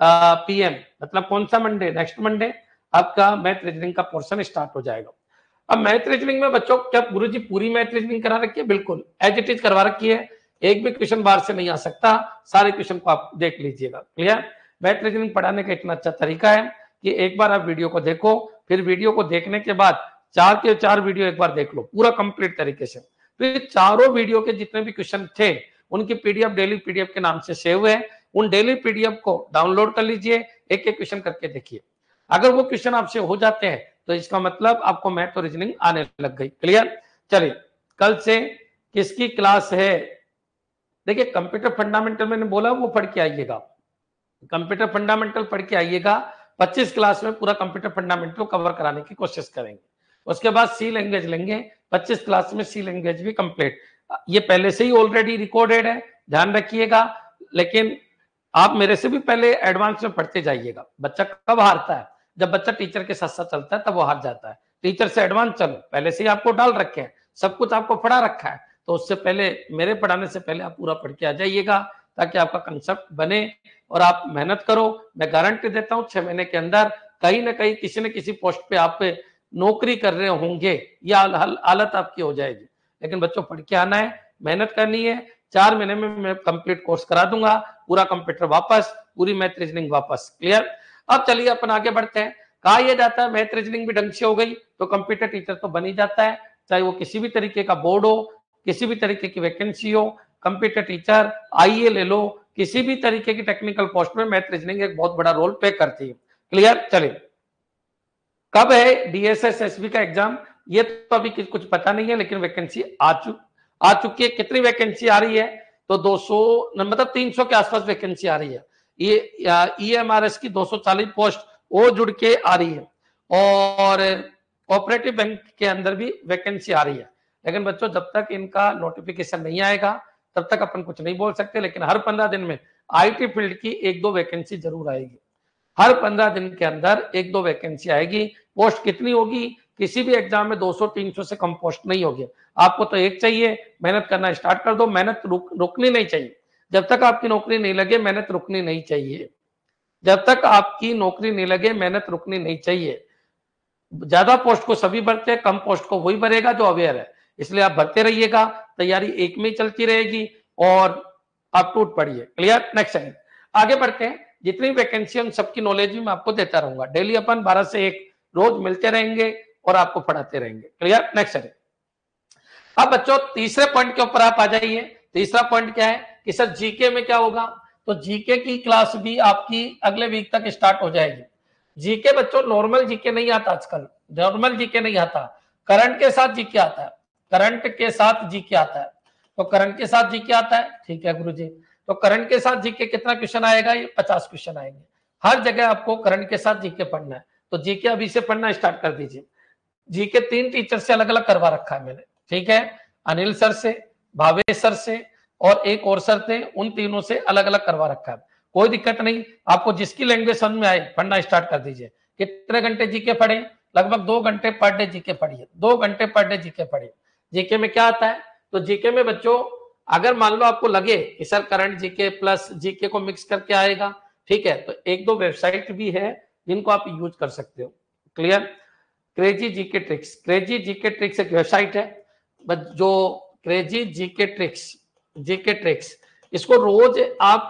पीएम, मतलब कौन सा मंडे? नेक्स्ट मंडे आपका मैथ रीजनिंग का पोर्शन स्टार्ट हो जाएगा। अब मैथ रीजनिंग में बच्चों क्या गुरुजी पूरी मैथ रीजनिंग करा रखी है? बिल्कुल एज इट इज करवा रखी है, एक भी क्वेश्चन बाहर से नहीं आ सकता, सारे क्वेश्चन को आप देख लीजिएगा। क्लियर? मैथ रीजनिंग पढ़ाने का इतना अच्छा तरीका है कि एक बार आप वीडियो को देखो, फिर वीडियो को देखने के बाद चार के चार वीडियो एक बार देख लो पूरा कंप्लीट तरीके से। तो ये चारों वीडियो के जितने भी क्वेश्चन थे उनकी पीडीएफ डेली पीडीएफ के नाम से सेव है, उन डेली पीडीएफ को डाउनलोड कर लीजिए, एक एक क्वेश्चन करके देखिए। अगर वो क्वेश्चन आपसे हो जाते हैं तो इसका मतलब आपको मैथ और रीजनिंग आने लग गई। क्लियर? चलिए, कल से किसकी क्लास है? देखिए, कंप्यूटर फंडामेंटल मैंने बोला वो पढ़ के आइएगा, कंप्यूटर फंडामेंटल पढ़ के आइएगा। पच्चीस क्लास में पूरा कंप्यूटर फंडामेंटल कवर कराने की कोशिश करेंगे। उसके बाद सी लैंग्वेज लेंगे, पच्चीस क्लास में सी लैंग्वेज भी कंप्लीट। ये पहले से ही ऑलरेडी रिकॉर्डेड है, ध्यान रखिएगा, लेकिन आप मेरे से भी पहले एडवांस में पढ़ते जाइएगा। बच्चा कब हारता है? जब बच्चा टीचर के साथ साथ चलता है तब वो हार जाता है। टीचर से एडवांस चलो, पहले से ही आपको डाल रखे हैं, सब कुछ आपको पढ़ा रखा है, तो उससे पहले मेरे पढ़ाने से पहले आप पूरा पढ़ के आ जाइएगा, ताकि आपका कंसेप्ट बने और आप मेहनत करो। मैं गारंटी देता हूँ छह महीने के अंदर कहीं ना कहीं किसी न किसी पोस्ट पे आप नौकरी कर रहे होंगे, या हालत आपकी हो जाएगी। लेकिन बच्चों पढ़ के आना है, मेहनत करनी है। चार महीने में मैं कंप्लीट कोर्स करा दूंगा, पूरा कंप्यूटर वापस पूरी मैथ रीजनिंग वापस। क्लियर? अब चलिए अपन आगे बढ़ते हैं। कहा यह जाता है मैथ रीजनिंग भी ढंग से हो गई तो कंप्यूटर टीचर तो बन ही जाता है, चाहे वो किसी भी तरीके का बोर्ड हो, किसी भी तरीके की वैकेंसी हो, कंप्यूटर टीचर, आईए ले लो, किसी भी तरीके की टेक्निकल पोस्ट में मैथ रीजनिंग एक बहुत बड़ा रोल प्ले करती है। क्लियर? चलिए, कब है डीएसएस एसबी का एग्जाम? ये तो अभी कुछ पता नहीं है, लेकिन वैकेंसी आ चुकी आ चुकी है। कितनी वैकेंसी आ रही है? तो दो सौ मतलब तीन सौ के आसपास वैकेंसी आ रही है। ये ईएमआरएस की दो सौ चालीस पोस्ट वो जुड़ के आ रही है, और कोऑपरेटिव बैंक के अंदर भी वैकेंसी आ रही है। लेकिन बच्चों, जब तक इनका नोटिफिकेशन नहीं आएगा तब तक अपन कुछ नहीं बोल सकते। लेकिन हर पंद्रह दिन में आईटी फील्ड की एक दो वैकेंसी जरूर आएगी। हर पंद्रह दिन के अंदर एक दो वैकेंसी आएगी। पोस्ट कितनी होगी? किसी भी एग्जाम में दो सौ तीन सौ से कम पोस्ट नहीं होगी। आपको तो एक चाहिए, मेहनत करना स्टार्ट कर दो। मेहनत रुक रुकनी नहीं चाहिए। जब तक आपकी नौकरी नहीं लगे मेहनत रुकनी नहीं चाहिए। जब तक आपकी नौकरी नहीं लगे मेहनत रुकनी नहीं चाहिए। ज्यादा पोस्ट को सभी भरते हैं, कम पोस्ट को वही भरेगा जो अवेयर है। इसलिए आप भरते रहिएगा, तैयारी एक में ही चलती रहेगी और आप टूट पड़िए। क्लियर? नेक्स्ट टाइम आगे बढ़ते हैं। जितनी वैकेंसी उन सबकी नॉलेज भी मैं आपको देता रहूंगा। डेली अपन बारह से एक रोज मिलते रहेंगे और आपको पढ़ाते रहेंगे। क्लियर? Next time. अब बच्चों तीसरे पॉइंट के ऊपर आप आ जाइए। तीसरा पॉइंट क्या है कि सर जीके में क्या होगा? तो जीके की क्लास भी आपकी अगले वीक तक स्टार्ट हो जाएगी। जीके बच्चों नॉर्मल जीके नहीं आता आजकल, नॉर्मल जीके नहीं आता, करंट के साथ जीके आता है। करंट के साथ जीके आता है। तो करंट के साथ जीके आता है, ठीक है गुरुजी। तो करंट के साथ जीके कितना क्वेश्चन आएगा? ये पचास क्वेश्चन आएंगे। हर जगह आपको करंट के साथ जीके पढ़ना है। तो जीके अभी से पढ़ना स्टार्ट कर दीजिए। जीके तीन टीचर से अलग अलग करवा रखा है मैंने, ठीक है? अनिल सर से, भावेश सर से और एक और सर थे, उन तीनों से अलग अलग करवा रखा है। कोई दिक्कत नहीं, आपको जिसकी लैंग्वेज समझ में आए पढ़ना स्टार्ट कर दीजिए। कितने घंटे जीके पढ़े? लगभग दो घंटे पर डे जीके पढ़िए। दो घंटे पर डे जीके पढ़िए। जीके में क्या आता है? तो जीके में बच्चों अगर मान लो आपको लगे कि sir current GK plus GK को मिक्स करके आएगा, ठीक है, तो एक दो वेबसाइट भी है जिनको आप यूज कर सकते हो। Clear? Crazy GK tricks, crazy GK tricks एक वेबसाइट है जो crazy GK tricks, GK tricks, इसको रोज आप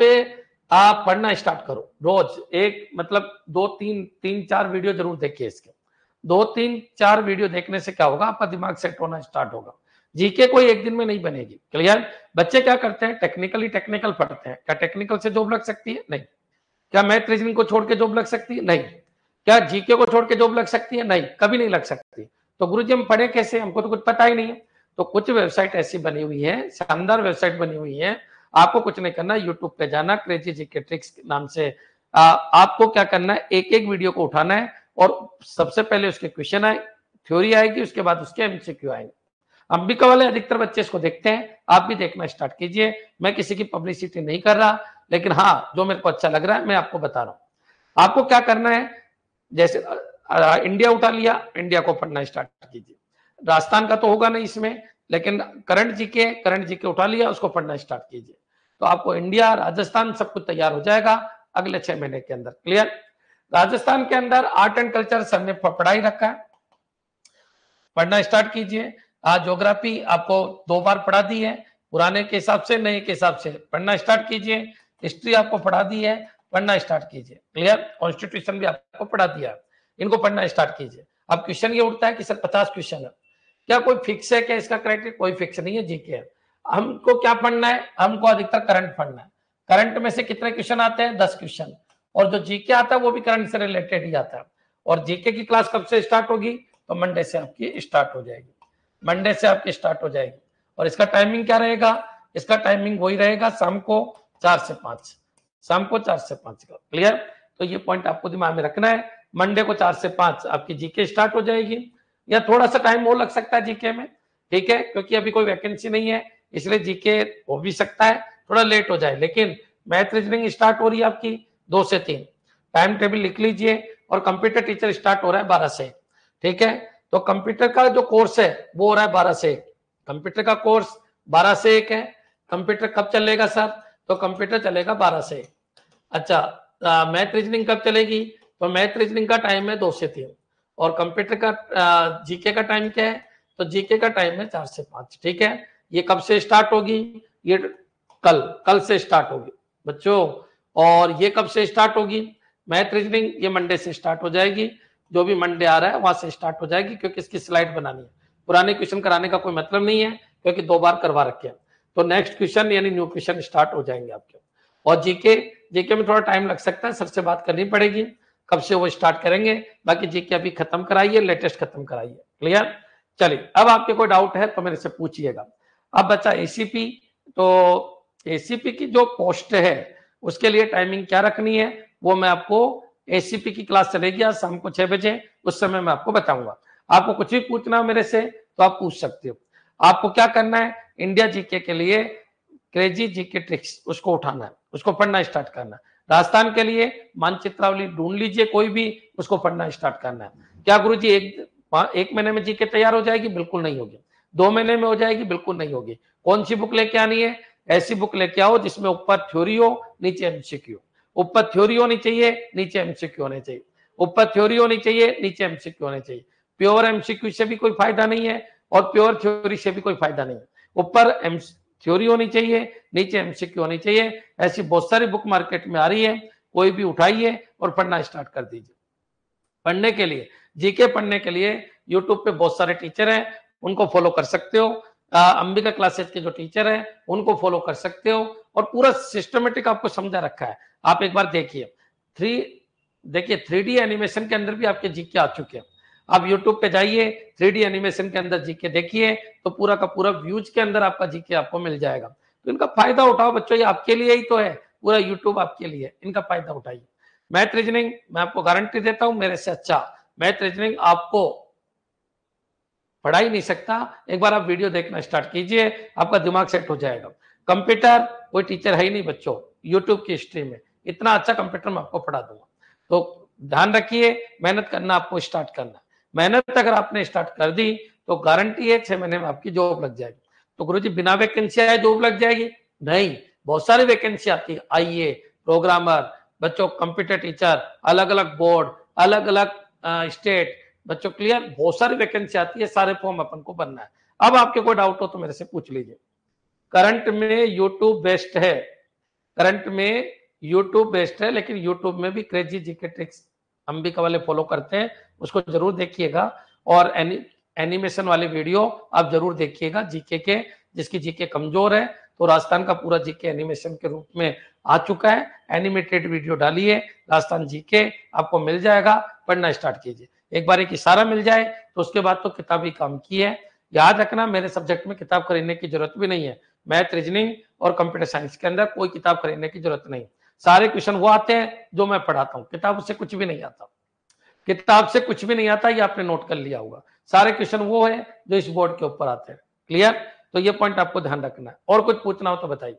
आप पढ़ना स्टार्ट करो। रोज एक मतलब दो तीन तीन चार वीडियो जरूर देखिए। इसके दो तीन चार वीडियो देखने से क्या होगा? आपका दिमाग सेट होना स्टार्ट होगा। जीके कोई एक दिन में नहीं बनेगी। क्लियर? बच्चे क्या करते हैं? टेक्निकली टेक्निकल पढ़ते हैं। क्या टेक्निकल से जॉब लग सकती है? नहीं। क्या मैथ रीजनिंग को छोड़ के जॉब लग सकती है? नहीं। क्या जीके को छोड़ के जॉब लग सकती है? नहीं, कभी नहीं लग सकती। तो गुरुजी हम पढ़े कैसे? हमको तो कुछ पता ही नहीं है। तो कुछ वेबसाइट ऐसी बनी हुई है, शानदार वेबसाइट बनी हुई है। आपको कुछ नहीं करना, यूट्यूब पे जाना, क्रेजी जीके ट्रिक्स नाम से आ, आपको क्या करना है? एक एक वीडियो को उठाना है और सबसे पहले उसके क्वेश्चन आए, थ्योरी आएगी, उसके बाद उसके एमसीक्यू आएंगे। अंबिका वाले अधिकतर बच्चे इसको देखते हैं, आप भी देखना स्टार्ट कीजिए। मैं किसी की पब्लिसिटी नहीं कर रहा, लेकिन हाँ जो मेरे को अच्छा लग रहा है मैं आपको बता रहा हूँ। आपको क्या करना है? जैसे इंडिया उठा लिया, इंडिया को पढ़ना स्टार्ट कीजिए। राजस्थान का तो होगा नहीं इसमें, लेकिन करंट जीके, करंट जीके उठा लिया, उसको पढ़ना स्टार्ट कीजिए। तो आपको इंडिया, राजस्थान सब कुछ तैयार हो जाएगा अगले छह महीने के अंदर। क्लियर? राजस्थान के अंदर आर्ट एंड कल्चर सर ने पढ़ाई रखा है, पढ़ना स्टार्ट कीजिए। आज ज्योग्राफी आपको दो बार पढ़ा दी है, पुराने के हिसाब से नए के हिसाब से पढ़ना स्टार्ट कीजिए। हिस्ट्री आपको पढ़ा दी है, पढ़ना स्टार्ट कीजिए। क्लियर? कॉन्स्टिट्यूशन भी आपको पढ़ा दिया, इनको पढ़ना स्टार्ट कीजिए। अब क्वेश्चन ये उठता है कि सर पचास क्वेश्चन है, क्या कोई फिक्स है? क्या इसका क्राइटेरिया? कोई फिक्स नहीं है। जीके है, हमको क्या पढ़ना है? हमको अधिकतर करंट पढ़ना है। करंट में से कितने क्वेश्चन आते हैं? दस क्वेश्चन। और जो जीके आता है वो भी करंट से रिलेटेड ही आता है। और जीके की क्लास कब से स्टार्ट होगी? तो मंडे से आपकी स्टार्ट हो जाएगी। मंडे से आपकी स्टार्ट हो जाएगी। और इसका टाइमिंग क्या रहेगा? इसका टाइमिंग वही रहेगा, शाम को चार से पांच, शाम को चार से पांच का। क्लियर? तो ये पॉइंट आपको दिमाग में रखना है। मंडे को चार से पांच आपकी जीके स्टार्ट हो जाएगी, या थोड़ा सा टाइम और लग सकता है जीके में, ठीक है, क्योंकि अभी कोई वैकेंसी नहीं है, इसलिए जीके हो भी सकता है थोड़ा लेट हो जाए। लेकिन मैथ रीजनिंग स्टार्ट हो रही है आपकी दो से तीन, टाइम टेबल लिख लीजिए। और कंप्यूटर टीचर स्टार्ट हो रहा है बारह से, ठीक है। तो कंप्यूटर का जो कोर्स है वो हो रहा है बारह से एक, कंप्यूटर का कोर्स बारह से एक है। कंप्यूटर कब चलेगा सर? तो कंप्यूटर चलेगा बारह से एक। अच्छा, मैथ रीजनिंग कब चलेगी? तो मैथ रीजनिंग का टाइम है दो से तीन, और कंप्यूटर का जीके का टाइम क्या है? तो जीके का टाइम है चार से पांच, ठीक है। ये कब से स्टार्ट होगी? ये कल कल से स्टार्ट होगी बच्चों। और ये कब से स्टार्ट होगी? मैथ रीजनिंग ये मंडे से स्टार्ट हो जाएगी, जो भी मंडे आ रहा है वहां से स्टार्ट हो जाएगी, क्योंकि इसकी स्लाइड बनानी है। पुराने क्वेश्चन कराने का कोई मतलब नहीं है, क्योंकि दो बार करवा रखे हैं। तो नेक्स्ट क्वेश्चन यानी न्यू क्वेश्चन स्टार्ट हो जाएंगे आपके। और जीके जीके में थोड़ा टाइम लग सकता है, सर से बात करनी पड़ेगी कब से वो स्टार्ट करेंगे। बाकी जीके अभी खत्म कराइए, लेटेस्ट खत्म कराइए। क्लियर? चलिए, अब आपके कोई डाउट है तो मेरे से पूछिएगा। अब बच्चा एसीपी, तो एसीपी की जो पोस्ट है उसके लिए टाइमिंग क्या रखनी है वो मैं आपको, एसीपी की क्लास चलेगी आज शाम को छह बजे, उस समय मैं आपको बताऊंगा। आपको कुछ भी पूछना हो मेरे से तो आप पूछ सकते हो। आपको क्या करना है, इंडिया जीके के लिए क्रेजी जीके ट्रिक्स उसको उठाना है, उसको पढ़ना स्टार्ट करना है। राजस्थान के लिए मानचित्रावली ढूंढ लीजिए कोई भी, उसको पढ़ना स्टार्ट करना है। क्या गुरुजी एक एक महीने में जीके तैयार हो जाएगी? बिल्कुल नहीं होगी। दो महीने में हो जाएगी? बिल्कुल नहीं होगी। कौन सी बुक लेके आनी है? ऐसी बुक लेके आओ जिसमें ऊपर थ्योरी हो, नीचे एमसीक्यू। ऊपर थ्योरी होनी चाहिए, नीचे एमसीक्यू होने चाहिए। ऊपर थ्योरी होनी चाहिए, नीचे एमसीक्यू होने चाहिए। प्योर एमसीक्यू से भी कोई फायदा नहीं है और प्योर थ्योरी से भी कोई फायदा नहीं है। ऊपर थ्योरी होनी चाहिए, नीचे एमसीक्यू होनी चाहिए। ऐसी बहुत सारी बुक मार्केट में आ रही है, कोई भी उठाइए और पढ़ना स्टार्ट कर दीजिए। पढ़ने के लिए, जीके पढ़ने के लिए यूट्यूब पे बहुत सारे टीचर हैं, उनको फॉलो कर सकते हो। अंबिका क्लासेस के जो टीचर हैं उनको फॉलो कर सकते हो, और पूरा सिस्टमेटिक आपको समझा रखा है। आप एक बार देखिए, थ्री देखिए थ्री डी एनिमेशन के अंदर भी आपके जीके आ चुके हैं। आप यूट्यूब पे जाइए, थ्री डी एनिमेशन के अंदर जीके देखिए, तो पूरा का पूरा व्यूज के अंदर आपका जीके आपको मिल जाएगा। तो इनका फायदा उठाओ बच्चों, ये आपके लिए ही तो है, पूरा यूट्यूब आपके लिए, इनका फायदा उठाइए। मैथ रीजनिंग मैं आपको गारंटी देता हूं, मेरे से अच्छा मैथ रीजनिंग आपको पढ़ा ही नहीं सकता। एक बार आप वीडियो देखना स्टार्ट कीजिए, आपका दिमाग सेट हो जाएगा। कंप्यूटर कोई टीचर है ही नहीं बच्चों, यूट्यूब की हिस्ट्री में इतना अच्छा कंप्यूटर मैं आपको पढ़ा दूंगा। तो ध्यान रखिए, मेहनत करना आपको स्टार्ट करना। मेहनत अगर आपने स्टार्ट कर दी तो गारंटी है छह महीने में आपकी जॉब लग जाएगी। तो गुरुजी बिना वैकेंसी आए जॉब लग जाएगी? नहीं, बहुत सारी वैकेंसी आती है। आईए, प्रोग्रामर, बच्चों कंप्यूटर टीचर, अलग अलग बोर्ड, अलग अलग स्टेट, बच्चों क्लियर, बहुत सारी वैकेंसी आती है, सारे फॉर्म अपन को भरना है। अब आपके कोई डाउट हो तो मेरे से पूछ लीजिए। करंट में यूट्यूब बेस्ट है, करंट में यूट्यूब बेस्ट है, लेकिन यूट्यूब में भी क्रेजी जीके ट्रिक्स अंबिका वाले फॉलो करते हैं, उसको जरूर देखिएगा। और एनि, एनिमेशन वाले वीडियो आप जरूर देखिएगा जीके के, जिसकी जीके कमजोर है तो राजस्थान का पूरा जीके एनिमेशन के रूप में आ चुका है। एनिमेटेड वीडियो डालिए, राजस्थान जीके आपको मिल जाएगा, पढ़ना स्टार्ट कीजिए। एक बार एक इशारा मिल जाए तो उसके बाद तो किताब ही काम की है। याद रखना, मेरे सब्जेक्ट में किताब खरीदने की जरूरत भी नहीं है। मैथ रीजनिंग और कंप्यूटर साइंस के अंदर कोई किताब खरीदने की जरूरत नहीं। सारे क्वेश्चन वो आते हैं जो मैं पढ़ाता हूँ, किताब से कुछ भी नहीं आता, किताब से कुछ भी नहीं आता, ये आपने नोट कर लिया होगा। सारे क्वेश्चन वो है जो इस बोर्ड के ऊपर आते हैं। क्लियर? तो ये पॉइंट आपको ध्यान रखना है। और कुछ पूछना हो तो बताइए।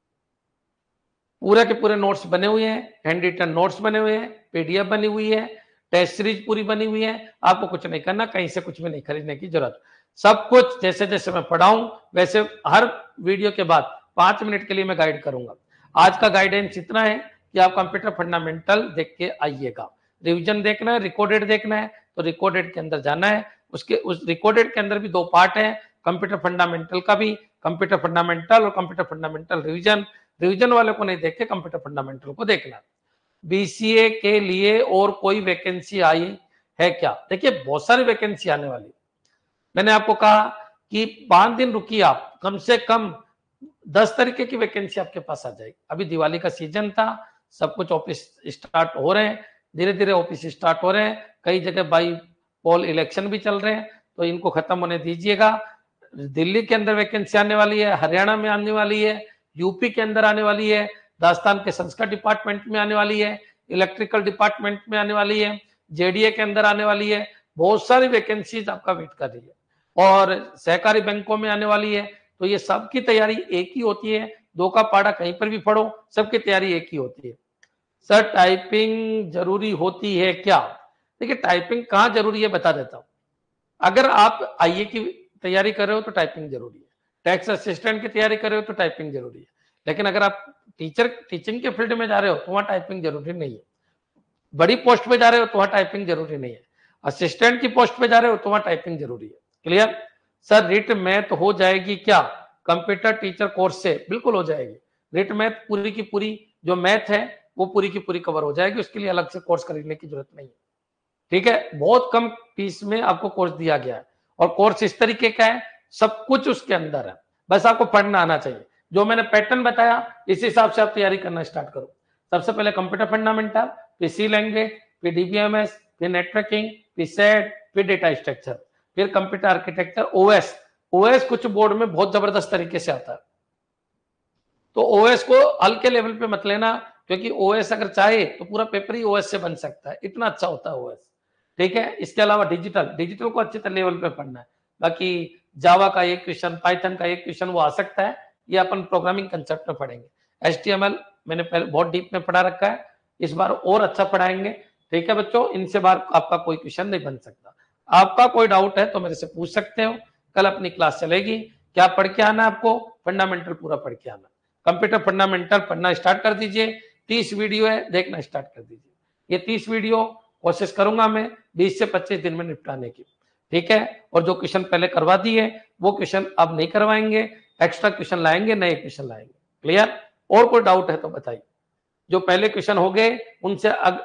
पूरे के पूरे नोट्स बने हुए हैं, हैंड रिटन नोट्स बने हुए हैं, पीडीएफ बनी हुई है, टेस्ट सीरीज पूरी बनी हुई है। आपको कुछ नहीं करना, कहीं से कुछ भी नहीं खरीदने की जरूरत। सब कुछ जैसे जैसे मैं पढ़ाऊं वैसे हर वीडियो के बाद पांच मिनट के लिए मैं गाइड करूंगा। आज का गाइडेंस इतना है कि आप कंप्यूटर फंडामेंटल देख के आइएगा। रिवीजन देखना है, रिकॉर्डेड देखना है तो रिकॉर्डेड के अंदर जाना है। उसके उस रिकॉर्डेड के अंदर भी दो पार्ट है, कंप्यूटर फंडामेंटल का भी, कंप्यूटर फंडामेंटल और कंप्यूटर फंडामेंटल रिवीजन। रिवीजन वाले को नहीं देख के कंप्यूटर फंडामेंटल को देखना। बीसीए के लिए और कोई वैकेंसी आई है क्या? देखिए बहुत सारी वैकेंसी आने वाली। मैंने आपको कहा कि पांच दिन रुकिए आप, कम से कम दस तरीके की वैकेंसी आपके पास आ जाएगी। अभी दिवाली का सीजन था, सब कुछ ऑफिस स्टार्ट हो रहे हैं, धीरे धीरे ऑफिस स्टार्ट हो रहे हैं। कई जगह बाई पोल इलेक्शन भी चल रहे हैं, तो इनको खत्म होने दीजिएगा। दिल्ली के अंदर वैकेंसी आने वाली है, हरियाणा में आने वाली है, यूपी के अंदर आने वाली है, राजस्थान के संस्कृत डिपार्टमेंट में आने वाली है, इलेक्ट्रिकल डिपार्टमेंट में आने वाली है, जेडीए के अंदर आने वाली है। बहुत सारी वैकेंसीज आपका वेट कर रही है और सहकारी बैंकों में आने वाली है। तो ये सबकी तैयारी एक ही होती है, दो का पाड़ा कहीं पर भी पढ़ो, सबकी तैयारी एक ही होती है। सर टाइपिंग जरूरी होती है क्या? देखिए टाइपिंग कहाँ जरूरी है बता देता हूँ। अगर आप आईए की तैयारी कर रहे हो तो टाइपिंग जरूरी है, टैक्स असिस्टेंट की तैयारी कर रहे हो तो टाइपिंग जरूरी है, लेकिन अगर आप टीचर टीचिंग के फील्ड में जा रहे हो तो वहां टाइपिंग जरूरी नहीं है। बड़ी पोस्ट पे जा रहे हो तो वहां टाइपिंग जरूरी नहीं है। असिस्टेंट की पोस्ट पे जा रहे हो तो वहां टाइपिंग जरूरी है। क्लियर? सर रिट मैथ हो जाएगी क्या कंप्यूटर टीचर कोर्स से? बिल्कुल हो जाएगी। रिट मैथ पूरी की पूरी जो मैथ है वो पूरी की पूरी कवर हो जाएगी, उसके लिए अलग से कोर्स खरीदने की जरूरत नहीं है। ठीक है, बहुत कम फीस में आपको कोर्स दिया गया है और कोर्स इस तरीके का है, सब कुछ उसके अंदर है, बस आपको पढ़ना आना चाहिए। जो मैंने पैटर्न बताया इस हिसाब से आप तैयारी करना स्टार्ट करो। सबसे पहले कंप्यूटर फंडामेंटल, फिर सी लैंग्वेज, फिर डीबीएमएस, फिर नेटवर्किंग, फिर सेट, फिर डेटा स्ट्रक्चर, फिर कंप्यूटर आर्किटेक्चर, ओएस। ओएस कुछ बोर्ड में बहुत जबरदस्त तरीके से आता है, तो ओएस को हल्के लेवल पे मत लेना, क्योंकि ओएस अगर चाहे तो पूरा पेपर ही ओएस से बन सकता है, इतना अच्छा होता है ओएस। ठीक है, इसके अलावा डिजिटल डिजिटल को अच्छे लेवल पे पढ़ना है। बाकी जावा का एक क्वेश्चन, पाइथन का एक क्वेश्चन वो आ सकता है, ये अपन प्रोग्रामिंग कंसेप्ट में पढ़ेंगे। एचटीएमएल मैंने पहले बहुत डीप में पढ़ा रखा है, इस बार और अच्छा पढ़ाएंगे। ठीक है बच्चों, इनसे बार आपका कोई क्वेश्चन नहीं बन सकता। आपका कोई डाउट है तो मेरे से पूछ सकते हो। कल अपनी क्लास चलेगी, क्या पढ़ के आना आपको? फंडामेंटल पूरा पढ़ के आना। कंप्यूटर फंडामेंटल पढ़ना स्टार्ट कर दीजिए, तीस वीडियो है, देखना स्टार्ट कर दीजिए। ये तीस वीडियो कोशिश करूंगा मैं बीस से पच्चीस दिन में निपटाने की। ठीक है, और जो क्वेश्चन पहले करवा दिए वो क्वेश्चन अब नहीं करवाएंगे, एक्स्ट्रा क्वेश्चन लाएंगे, नए क्वेश्चन लाएंगे। क्लियर? और कोई डाउट है तो बताइए। जो पहले क्वेश्चन हो गए उनसे अग,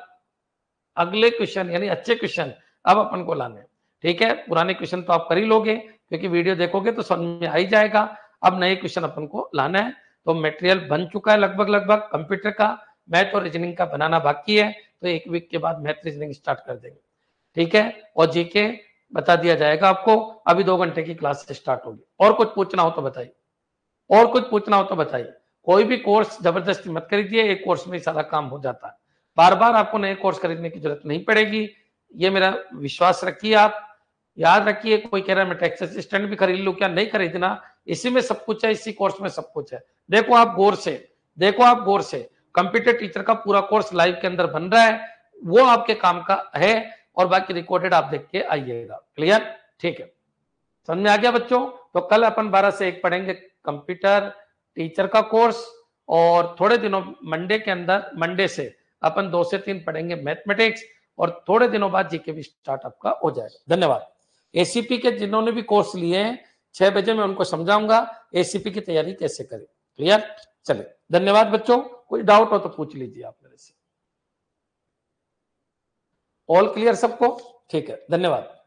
अगले क्वेश्चन यानी अच्छे क्वेश्चन अब अपन को लाने। ठीक है, पुराने क्वेश्चन तो आप कर ही लोगे क्योंकि वीडियो देखोगे तो समझ में आ ही जाएगा। अब नए क्वेश्चन अपन को लाना है, तो मटेरियल बन चुका है लगभग लगभग। कंप्यूटर का, मैथ और रीजनिंग का बनाना बाकी है, तो एक वीक के बाद मैथ रीजनिंग स्टार्ट कर देंगे। ठीक है, और जीके बता दिया जाएगा आपको। अभी दो घंटे की क्लास स्टार्ट होगी। और कुछ पूछना हो तो बताइए, और कुछ पूछना हो तो बताइए। कोई भी कोर्स जबरदस्ती मत खरीदिए, एक कोर्स में सारा काम हो जाता है। बार बार आपको नए कोर्स खरीदने की जरूरत नहीं पड़ेगी, ये मेरा विश्वास रखिए। आप याद रखिए, कोई कह रहा है मैं टैक्स असिस्टेंट भी खरीद लूं, क्या? नहीं खरीदना, इसी में सब कुछ है, इसी कोर्स में सब कुछ है। देखो आप गौर से, देखो आप गौर से, कंप्यूटर टीचर का पूरा कोर्स लाइव के अंदर बन रहा है, वो आपके काम का है, और बाकी रिकॉर्डेड आप देख के आइएगा। क्लियर? ठीक है, समझ में आ गया बच्चों? तो कल अपन बारह से एक पढ़ेंगे कंप्यूटर टीचर का कोर्स, और थोड़े दिनों मंडे के अंदर, मंडे से अपन दो से तीन पढ़ेंगे मैथमेटिक्स, और थोड़े दिनों बाद जीके भी स्टार्ट आपका हो जाएगा। धन्यवाद। एसीपी के जिन्होंने भी कोर्स लिए हैं, छह बजे मैं उनको समझाऊंगा एसीपी की तैयारी कैसे करें। क्लियर? चलिए, धन्यवाद बच्चों। कोई डाउट हो तो पूछ लीजिए आप मेरे से। ऑल क्लियर सबको? ठीक है, धन्यवाद।